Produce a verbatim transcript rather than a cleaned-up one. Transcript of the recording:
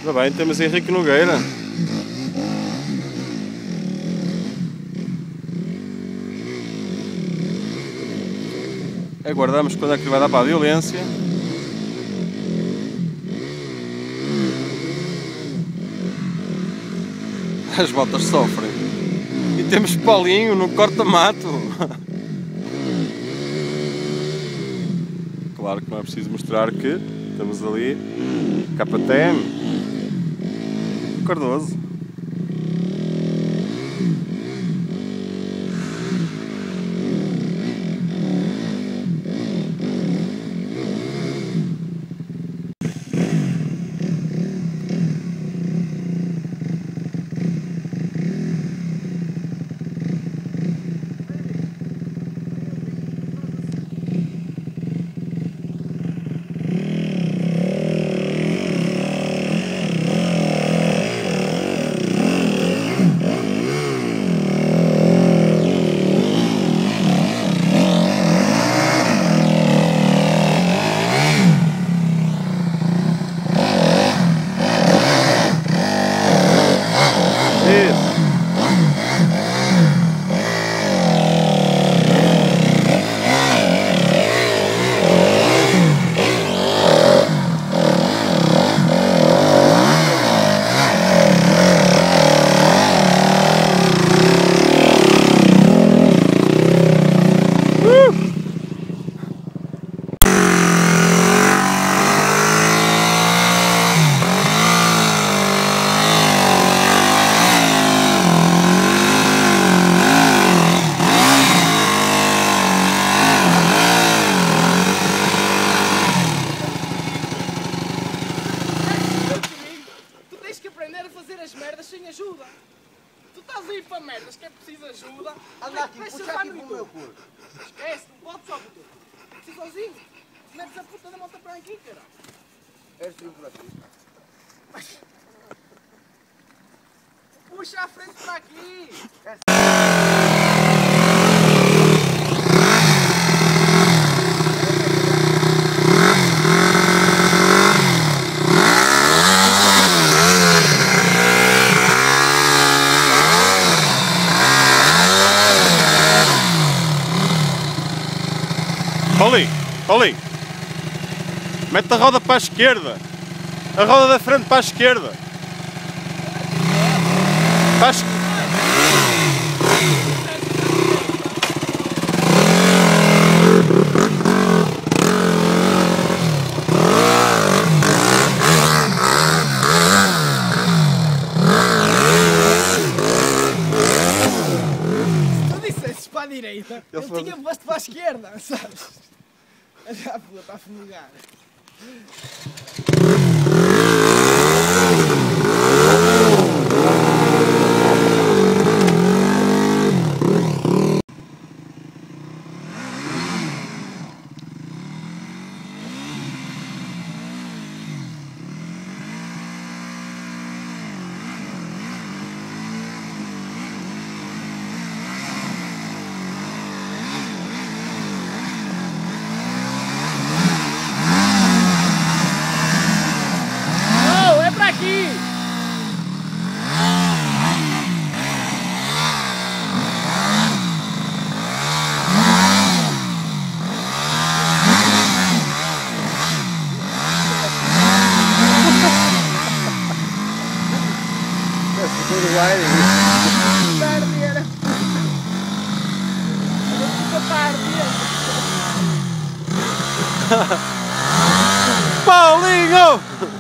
Ainda bem, temos Henrique Nogueira. Aguardamos quando é que vai dar para a violência. As botas sofrem. E temos Paulinho no corta-mato. Claro que não é preciso mostrar que estamos ali. K T M Cardoso. Sem ajuda. Tu estás aí para merdas que é preciso ajuda. Anda aqui, puxa aqui para o meu cu. Esquece, não pode só puto. Preciso sozinho. Metes a puta da moto para aqui, caralho. És tu por aqui. Mas... puxa a frente para aqui. Paulinho, Paulinho, mete a roda para a esquerda, a roda da frente para a esquerda. Para a es... Se tu dissesses para a direita, eu, eu tinha posto para a esquerda, sabes? Já pula para fumegar. Tarde era. Era tarde. Paulinho!